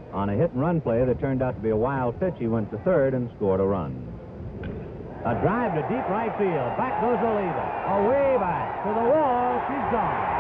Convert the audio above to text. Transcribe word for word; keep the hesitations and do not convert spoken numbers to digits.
On a hit-and-run play that turned out to be a wild pitch, he went to third and scored a run. A drive to deep right field. Back goes Oliva. Away back to the wall. She's gone.